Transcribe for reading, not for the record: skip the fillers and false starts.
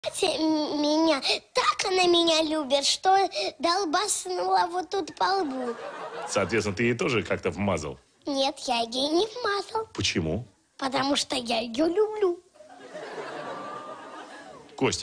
Меня. Так она меня любит, что долбаснула вот тут по лбу. Соответственно, ты ей тоже как-то вмазал? Нет, я ей не вмазал. Почему? Потому что я ее люблю. Костя.